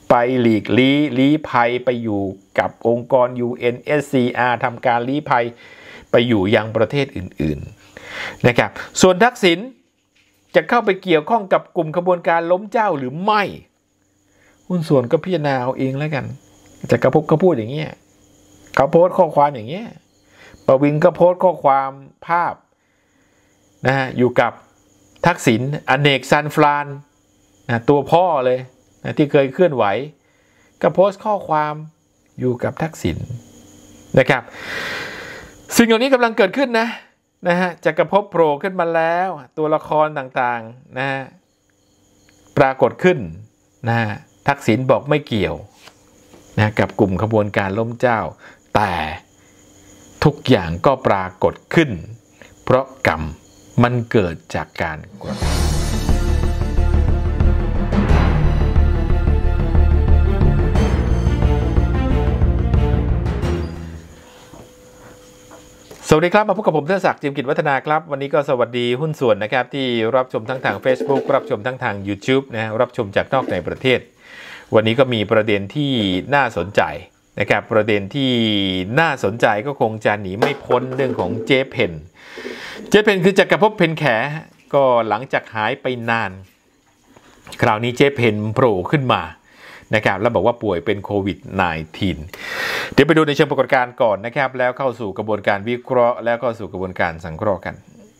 ไปหลีกลี้ภัยไปอยู่กับองค์กร UNSCR ทำการลี้ภัยไปอยู่ยังประเทศอื่นๆนะครับส่วนทักษิณจะเข้าไปเกี่ยวข้องกับกลุ่มขบวนการล้มเจ้าหรือไม่หุ้นส่วนก็พิจารณาเอาเองแล้วกันแต่กระพกก็พูดอย่างเงี้ยเขาโพสต์ข้อความอย่างเงี้ยประวินก็โพสต์ข้อความภาพนะฮะอยู่กับทักษิณอเนกซันฟรานนะตัวพ่อเลยนะที่เคยเคลื่อนไหวก็โพสต์ข้อความอยู่กับทักษิณนะครับสิ่งเหล่านี้กำลังเกิดขึ้นนะฮะจักรภพโผล่ขึ้นมาแล้วตัวละครต่างๆนะฮะปรากฏขึ้นนะฮะทักษิณบอกไม่เกี่ยวนะกับกลุ่มขบวนการล้มเจ้าแต่ทุกอย่างก็ปรากฏขึ้นเพราะกรรมมันเกิดจากการกระทำสวัสดีครับมาพบกับผมเทพศักดิ์ จิมกิจวัฒนาครับวันนี้ก็สวัสดีหุ้นส่วนนะครับที่รับชมทั้งทาง Facebook รับชมทั้งทาง YouTube นะรับชมจากนอกในประเทศวันนี้ก็มีประเด็นที่น่าสนใจนะครับประเด็นที่น่าสนใจก็คงจะหนีไม่พ้นเรื่องของเจ๊เพนคือจักรภพเพ็ญแขก็หลังจากหายไปนานคราวนี้เจ๊เพนโผล่ขึ้นมานะครับแล้วบอกว่าป่วยเป็นโควิด -19 เดี๋ยวไปดูในเชิงปรากฏการณ์ก่อนนะครับแล้วเข้าสู่กระบวนการวิเคราะห์แล้วก็สู่กระบวนการสังเคราะห์กัน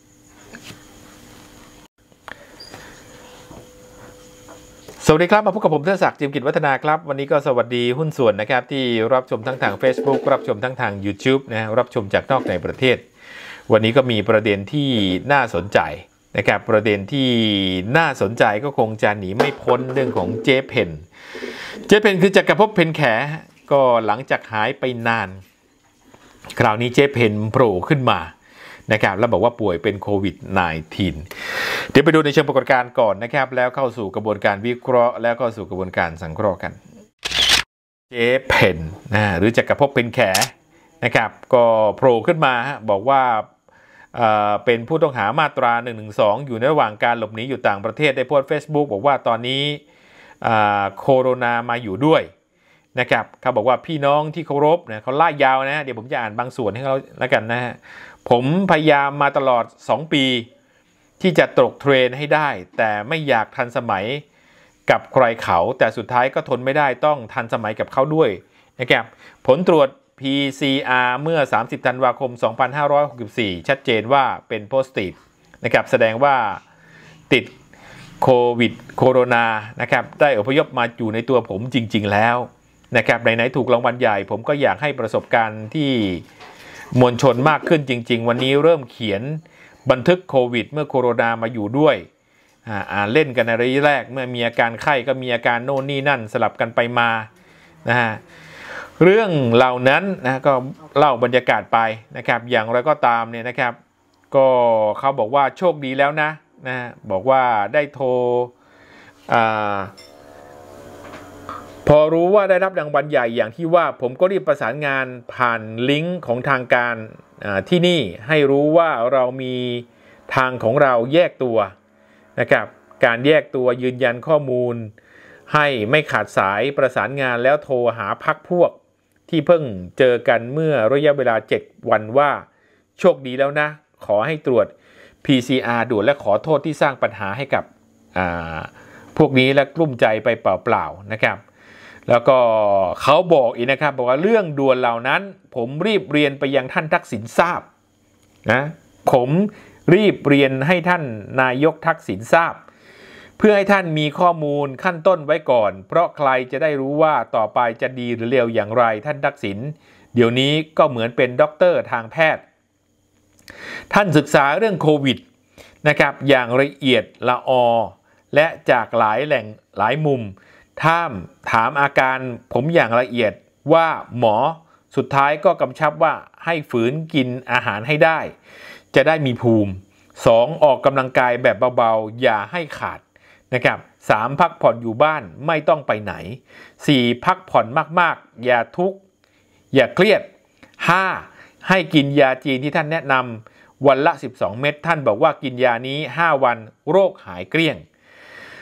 สวัสดีครับมาพบกับผมเทพศักดิ์ จิมกิจวัฒนาครับวันนี้ก็สวัสดีหุ้นส่วนนะครับที่รับชมทั้งทาง Facebook รับชมทั้งทาง YouTube นะรับชมจากนอกในประเทศวันนี้ก็มีประเด็นที่น่าสนใจนะครับประเด็นที่น่าสนใจก็คงจะหนีไม่พ้นเรื่องของเจ๊เพนคือจักรภพเพ็ญแขก็หลังจากหายไปนานคราวนี้เจ๊เพนโผล่ขึ้นมานะครับแล้วบอกว่าป่วยเป็นโควิด -19 เดี๋ยวไปดูในเชิงปรากฏการณ์ก่อนนะครับแล้วเข้าสู่กระบวนการวิเคราะห์แล้วก็สู่กระบวนการสังเคราะห์กันเจ๊เพนหรือจักรภพเพ็ญแขนะครับก็โผล่ขึ้นมาบอกว่าเป็นผู้ต้องหามาตรา112อยู่ในระหว่างการหลบหนีอยู่ต่างประเทศได้โพสต์ Facebook บอกว่าตอนนี้โคโรนามาอยู่ด้วยนะครับเขาบอกว่าพี่น้องที่เคารพนะเขาไล่ยาวนะเดี๋ยวผมจะอ่านบางส่วนให้เขาแล้วกันนะฮะผมพยายามมาตลอด2ปีที่จะตกเทรนให้ได้แต่ไม่อยากทันสมัยกับใครเขาแต่สุดท้ายก็ทนไม่ได้ต้องทันสมัยกับเขาด้วยนะครับผลตรวจ PCR เมื่อ30ธันวาคม2564ชัดเจนว่าเป็นโพสิทีฟนะครับแสดงว่าติดโควิดโคโรนานะครับได้อพยพมาอยู่ในตัวผมจริงๆแล้วนะครับไหนๆถูกรางวัลใหญ่ผมก็อยากให้ประสบการณ์ที่มวลชนมากขึ้นจริงๆวันนี้เริ่มเขียนบันทึกโควิดเมื่อโคโรนามาอยู่ด้วยเล่นกันในระยะแรกเมื่อมีอาการไข้ก็มีอาการโน่นนี่นั่นสลับกันไปมานะฮะเรื่องเหล่านั้นนะก็เล่าบรรยากาศไปนะครับอย่างไรก็ตามเนี่ยนะครับก็เขาบอกว่าโชคดีแล้วนะบอกว่าได้โทรพอรู้ว่าได้รับรางวัลใหญ่อย่างที่ว่าผมก็รีบประสานงานผ่านลิงก์ของทางการที่นี่ให้รู้ว่าเรามีทางของเราแยกตัวนะครับการแยกตัวยืนยันข้อมูลให้ไม่ขาดสายประสานงานแล้วโทรหาพรรคพวกที่เพิ่งเจอกันเมื่อระยะเวลา7วันว่าโชคดีแล้วนะขอให้ตรวจ PCR ด่วนและขอโทษที่สร้างปัญหาให้กับพวกนี้และกลุ้มใจไปเปล่าๆนะครับแล้วก็เขาบอกอีกนะครับบอกว่าเรื่องด่วนเหล่านั้นผมรีบเรียนไปยังท่านทักษิณทราบนะผมรีบเรียนให้ท่านนายกทักษิณทราบเพื่อให้ท่านมีข้อมูลขั้นต้นไว้ก่อนเพราะใครจะได้รู้ว่าต่อไปจะดีหรือเลวอย่างไรท่านทักษิณเดี๋ยวนี้ก็เหมือนเป็นด็อกเตอร์ทางแพทย์ท่านศึกษาเรื่องโควิดนะครับอย่างละเอียดละออและจากหลายแหล่งหลายมุมถามอาการผมอย่างละเอียดว่าหมอสุดท้ายก็กำชับว่าให้ฝืนกินอาหารให้ได้จะได้มีภูมิ2ออกกำลังกายแบบเบาๆอย่าให้ขาดนะครับ3พักผ่อนอยู่บ้านไม่ต้องไปไหน4พักผ่อนมากๆอย่าทุกข์อย่าเครียด5ให้กินยาจีนที่ท่านแนะนำวันละ12เม็ดท่านบอกว่ากินยานี้5วันโรคหายเกลี้ยง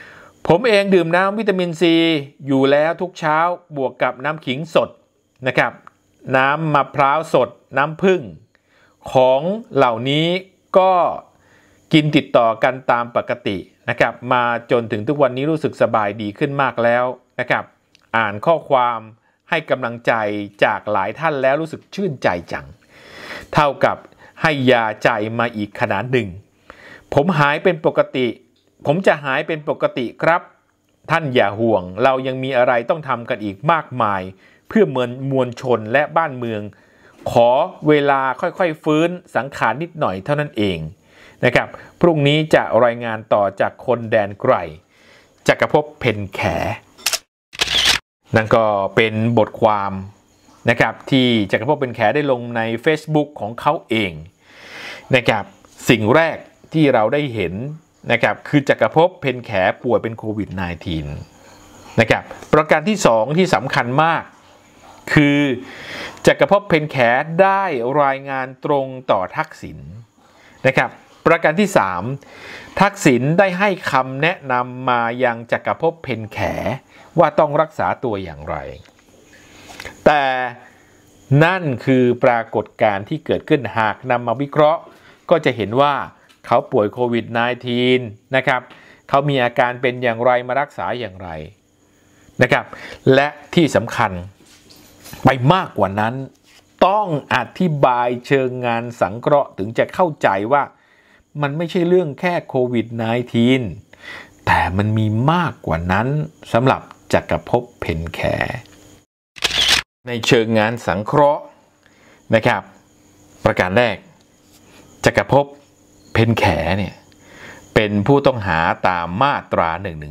ผมเองดื่มน้ำวิตามินซีอยู่แล้วทุกเช้าบวกกับน้ำขิงสดนะครับน้ำมะพร้าวสดน้ำผึ้งของเหล่านี้ก็กินติดต่อกันตามปกตินะครับมาจนถึงทุกวันนี้รู้สึกสบายดีขึ้นมากแล้วนะครับอ่านข้อความให้กำลังใจจากหลายท่านแล้วรู้สึกชื่นใจจังเท่ากับให้ยาใจมาอีกขนาดหนึ่งผมจะหายเป็นปกติครับท่านอย่าห่วงเรายังมีอะไรต้องทำกันอีกมากมายเพื่อมวลชนและบ้านเมืองขอเวลาค่อยๆฟื้นสังขารนิดหน่อยเท่านั้นเองนะครับพรุ่งนี้จะรายงานต่อจากคนแดนไกลจักรภพเพ็ญแขนั่นก็เป็นบทความนะครับที่จักรภพเพ็ญแขได้ลงใน Facebook ของเขาเองนะครับสิ่งแรกที่เราได้เห็นนะครับคือจักรภพเพ็ญแขป่วยเป็นโควิด -19 นะครับประการที่2ที่สำคัญมากคือจักรภพเพ็ญแขได้รายงานตรงต่อทักษิณนะครับประการที่3ทักษิณได้ให้คำแนะนำมายังจักรภพเพ็ญแขว่าต้องรักษาตัวอย่างไรแต่นั่นคือปรากฏการณ์ที่เกิดขึ้นหากนำมาวิเคราะห์ก็จะเห็นว่าเขาป่วยโควิด -19 นะครับเขามีอาการเป็นอย่างไรมารักษาอย่างไรนะครับและที่สำคัญไปมากกว่านั้นต้องอธิบายเชิงงานสังเคราะห์ถึงจะเข้าใจว่ามันไม่ใช่เรื่องแค่โควิด -19 แต่มันมีมากกว่านั้นสำหรับจักรภพเพ็ญแขในเชิงงานสังเคราะห์นะครับประการแรกจักรภพเพ็ญแขเนี่ยเป็นผู้ต้องหาตามมาตรา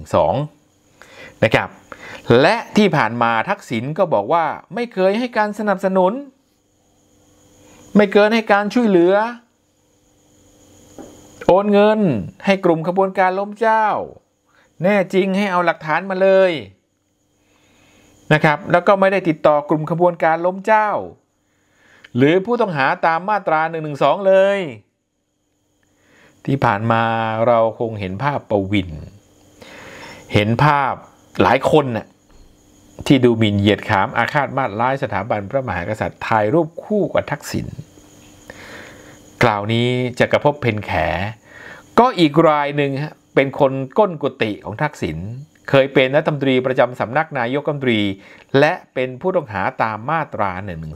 112นะครับและที่ผ่านมาทักษิณก็บอกว่าไม่เคยให้การสนับสนุนไม่เคยให้การช่วยเหลือโอนเงินให้กลุ่มขบวนการล้มเจ้าแน่จริงให้เอาหลักฐานมาเลยนะครับแล้วก็ไม่ได้ติดต่อกลุ่มขบวนการล้มเจ้าหรือผู้ต้องหาตามมาตรา112เลยที่ผ่านมาเราคงเห็นภาพประวินเห็นภาพหลายคนน่ะที่ดูหมิ่นเหยียดหยามอาฆาตมาตร้ายสถาบันพระมหากษัตริย์ถ่ายรูปคู่กับทักษิณกล่าวนี้จักรภพเพ็ญแขก็อีกรายหนึ่งเป็นคนก้นกุฏิของทักษิณเคยเป็นรัฐมนตรีประจำสำนักนายกรัฐมนตรีและเป็นผู้ต้องหาตามมาตรา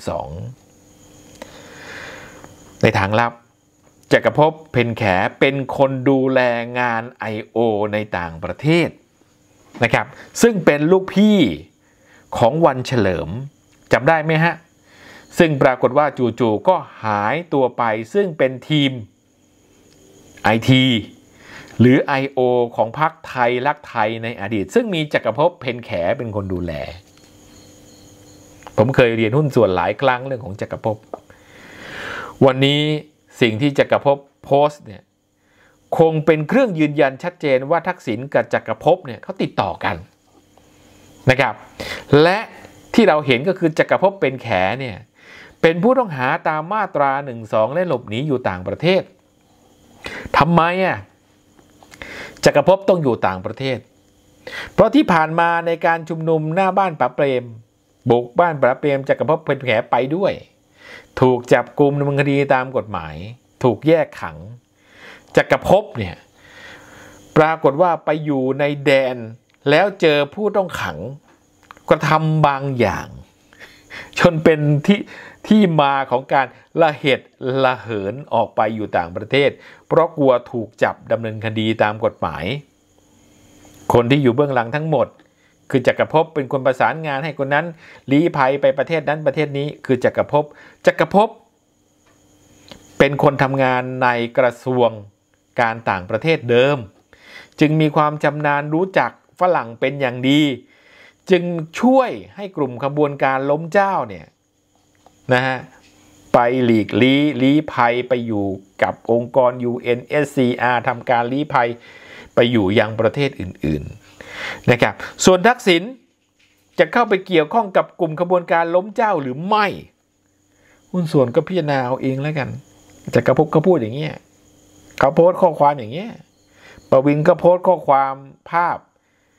112ในทางลับจักรภพเพ็ญแขเป็นคนดูแลงาน I.O. ในต่างประเทศนะครับซึ่งเป็นลูกพี่ของวันเฉลิมจำได้ไหมฮะซึ่งปรากฏว่าจู่ๆก็หายตัวไปซึ่งเป็นทีม IT หรือ I.O. ของพรรคไทยรักไทยในอดีตซึ่งมีจักรภพเพ็ญแขเป็นคนดูแลผมเคยเรียนหุ้นส่วนหลายครั้งเรื่องของจักรภพวันนี้สิ่งที่จักรภพโพสต์เนี่ยคงเป็นเครื่องยืนยันชัดเจนว่าทักษิณกับจักรภพเนี่ยเขาติดต่อกันนะครับและที่เราเห็นก็คือจักรภพเพ็ญแขเนี่ยเป็นผู้ต้องหาตามมาตรา112และหลบหนีอยู่ต่างประเทศทำไมจักรภพต้องอยู่ต่างประเทศเพราะที่ผ่านมาในการชุมนุมหน้าบ้านป๋าเปรมบุกบ้านป๋าเปรมจักรภพเพ็ญแขไปด้วยถูกจับกุมดำเนินคดีตามกฎหมายถูกแยกขังจักรภพเนี่ยปรากฏว่าไปอยู่ในแดนแล้วเจอผู้ต้องขังกระทำบางอย่างจนเป็นที่มาของการละเหตุละเหินออกไปอยู่ต่างประเทศเพราะกลัวถูกจับดำเนินคดีตามกฎหมายคนที่อยู่เบื้องหลังทั้งหมดคือจักรภพเป็นคนประสานงานให้คนนั้นลี้ภัยไปประเทศนั้นประเทศนี้คือจักรภพเป็นคนทำงานในกระทรวงการต่างประเทศเดิมจึงมีความชำนาญรู้จักฝรั่งเป็นอย่างดีจึงช่วยให้กลุ่มขบวนการล้มเจ้าเนี่ยนะฮะไปหลีกลี้ภัยไปอยู่กับองค์กร UNSCR ทำการลี้ภัยไปอยู่ยังประเทศอื่นๆนะครับส่วนทักษิณจะเข้าไปเกี่ยวข้องกับกลุ่มขบวนการล้มเจ้าหรือไม่หุ้นส่วนก็พิจารณาเอาเองแล้วกันจักรภพก็พูดอย่างเงี้ยเขาโพสต์ข้อความอย่างเงี้ยประวินก็โพสต์ข้อความภาพ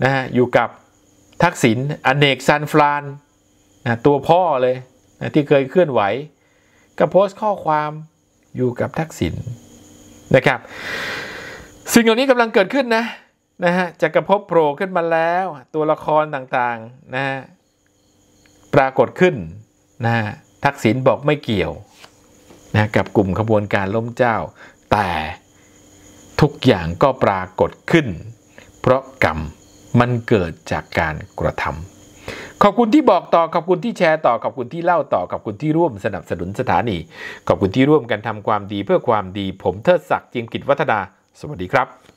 นะฮะอยู่กับทักษิณอเนกซันฟรานนะตัวพ่อเลยนะที่เคยเคลื่อนไหวก็โพสต์ข้อความอยู่กับทักษิณนะครับสิ่งเหล่านี้กำลังเกิดขึ้นนะฮะจักรภพโผล่ขึ้นมาแล้วตัวละครต่างๆนะฮะปรากฏขึ้นนะทักษิณบอกไม่เกี่ยวนะกับกลุ่มขบวนการล้มเจ้าแต่ทุกอย่างก็ปรากฏขึ้นเพราะกรรมมันเกิดจากการกระทำขอบคุณที่บอกต่อขอบคุณที่แชร์ต่อขอบคุณที่เล่าต่อขอบคุณที่ร่วมสนับสนุนสถานีขอบคุณที่ร่วมกันทำความดีเพื่อความดีผมเทิดศักดิ์ เจียมกิจวัฒนาสวัสดีครับ